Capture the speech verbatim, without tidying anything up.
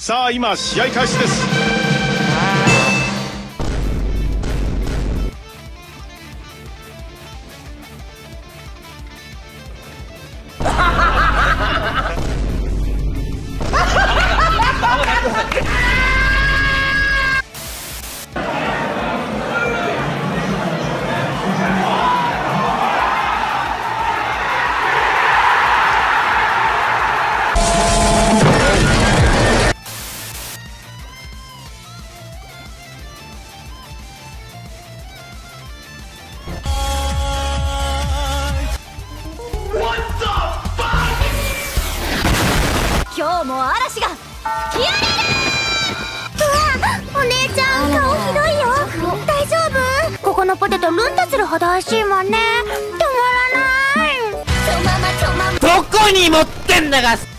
さあ今試合開始です。 今日も嵐が吹き荒れる。うわ、お姉ちゃん顔ひどいよ。大丈夫？ここのポテトルンとするほど美味しいもんね。止まらない。ちょままちょまま。 どこに持ってんだが。